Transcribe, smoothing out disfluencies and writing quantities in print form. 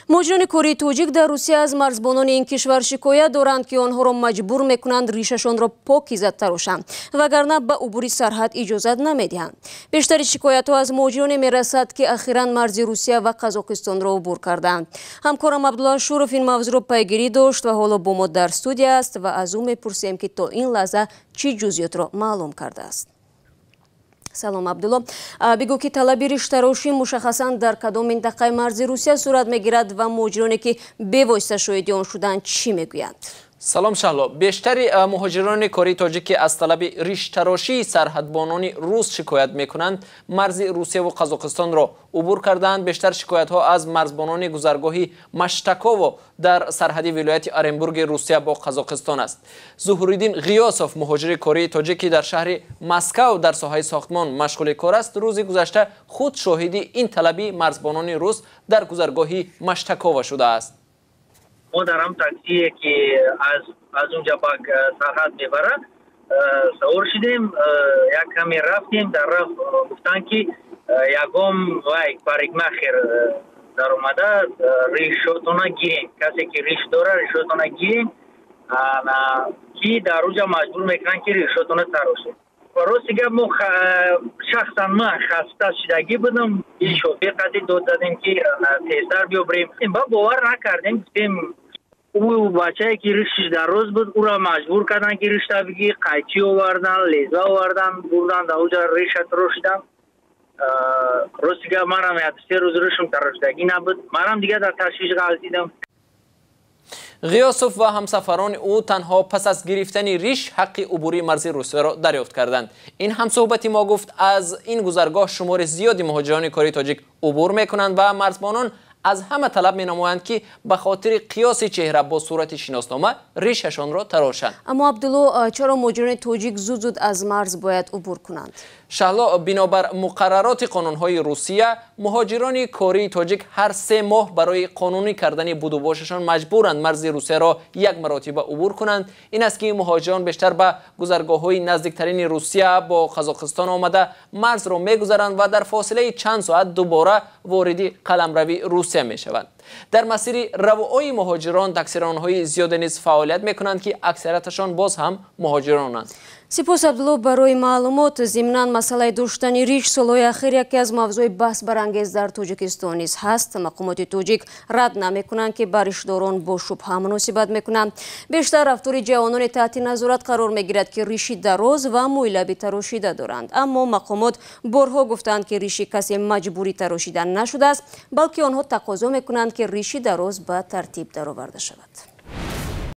مجران کره توجیک در روسیه از مرزبانان این کشور شکایت دارند که آنها را مجبور میکنند ریششان را پاکیزه تراشند وگرنه به عبور سرحد اجازت نمیدهند. بیشتر شکایت ها از مهاجران میرسد که اخیراً مرز روسیه و قزاقستان را عبور کردند. همکارم عبدالله شورف این موضوع را پیگیری داشت و حالا با ما در استودیو است و از او میپرسیم که تا این لحظه چی جزئیات را معلوم کرده است. سلام عبدالله، بگو که طلب ریش‌تراشی مشخصاً در کدام منطقه مرز روسیه صورت میگیرد و مهاجرانی که بی‌واسطه شاهد آن شدند چی میگویند؟ سلام شهلا، بیشتر مهاجران کره تاجیک از طلب ریش‌تراشی سرحدبانان روس شکایت میکنند مرز روسیه و قزاقستان را عبور کردند. بیشتر شکایت ها از مرزبانان گذرگاهی مشتکاو در سرحدی ولایت ارنبورگ روسیه با قزاقستان است. ظهورالدین غیاسوف مهاجر کره تاجیکی در شهر مسکو در ساحه ساختمان مشغول کار است. روز گذشته خود شاهد این طلبی مرزبانان روس در گذرگاهی مشتکاو شده است. ما در هم تاکسی که از اونجا به سرحد میبره سوار شدیم، یک کمی رفتیم، در رفت گفتن که یکم وای پاریکما خیر در اومده ریشتونه گیرین، کسی که ریش داره ریشتونه گیرین که در اونجا مجبور میکنن که ریشتونه تراشه. راستی که ما شخصا من خسته شدگی بودم، این شوفیر قدی دو دادیم که تیزتر بیابریم، با باور نکردیم. او بچه که ریشش در روز بود او را مجبور کردن که ریش بگی، قیچی آوردن، لیزه آوردن، بردن در اونجا ریش تراشیدن. راستی که من هم 3 روز ریشم تراشیدگی نبود، من هم دیگه در تشویش غلطیدم. غیاسوف و همسفران او تنها پس از گرفتن ریش حق عبوری مرز روسیه را دریافت کردند. این همصحبتی ما گفت از این گذرگاه شمار زیادی مهاجران کره تاجیک عبور میکنند و مرزبانان از همه طلب می نمایند که به خاطر قیاس چهره با صورت شناسنامه ریششان را تراشند. اما عبدالله، چرا مهاجران تاجیک زود از مرز باید عبور کنند؟ شهلا، بنابر مقررات قانونهای روسیه مهاجران کره تاجیک هر 3 ماه برای قانونی کردن بود و باششان مجبورند مرز روسیه را 1 مرتبه عبور کنند. این است که مهاجران بیشتر به گذرگاه‌های نزدیکترین روسیه با قزاقستان آمده مرز را میگذرند و در فاصله چند ساعت دوباره وارد قلمروی روسیه میشوند. در مسیر روای مهاجران تقصیر آنهای زیاد نیز فعالیت میکنند که اکثریتشان باز هم مهاجرانند. سپاس عبدالله برای معلومات. ضمناً مسئله داشتن ریش سالهای اخیر یکی از موضوع بحث برانگیز در تاجیکستان نیز هست. مقامات تاجیک رد نمیکنند که به ریشداران با شبهه مناسبت میکنند. بیشتر رفتار جوانان تحت نظارت قرار میگیرد که ریشی دراز و مویلبی تراشیده دارند، اما مقامات بارها گفتند که ریشی کسی مجبوری تراشیدن نشده است، بلکه آنها تقاضا میکنند که ریشی دراز به ترتیب درآورده شود.